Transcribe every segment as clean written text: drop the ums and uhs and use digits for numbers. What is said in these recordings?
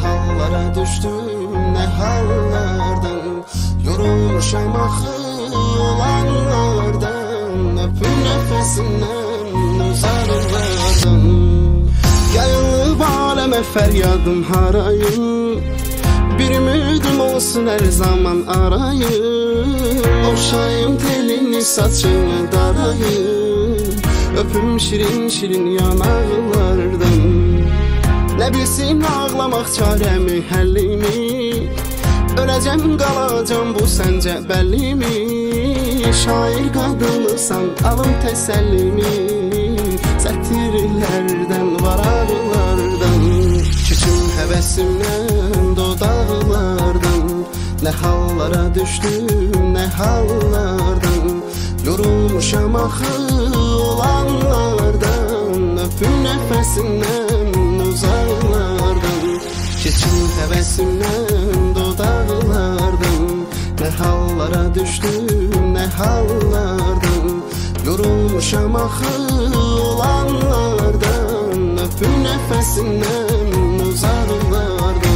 hallara düşdüm, nə hallardan. Yorulmuşam axı olanlardan, öpün nəfəsindən uzarlardan. Yayılıb aləmə fəryadım harayım, bir ümidim olsun hər zaman arayım. Oxşayım telini saçını darayım, öpüm şirin şirin yanaqlardan. Nə bilsin ağlamaq çarəmi, həllimi, öləcəm qalacam bu səncə bəllimi. Şair qadınısan alım təsəllimi, sətirlərdən varaqlardan. Keçim həvəsimdən dodaqlardan, nə hallara düşdüm, nə hallardan. Yorulmuşam axı olanlardan, öpün nəfəsindən uzaqlardan. Keçim həvəsimdən dodaqlardan, nə hallara düşdüm, nə hallardan. Yorulmuşam axı olanlardan, öpün nəfəsindən uzaqlardan.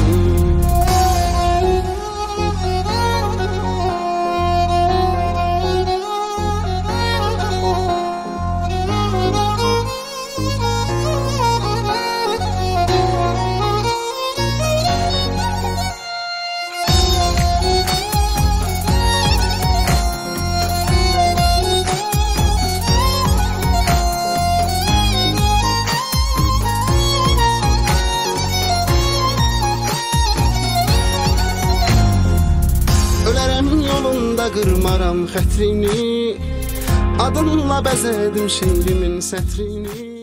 Ölərəm yolunda qırmaram xətrini, adınla bəzədim şeirimin sətrini.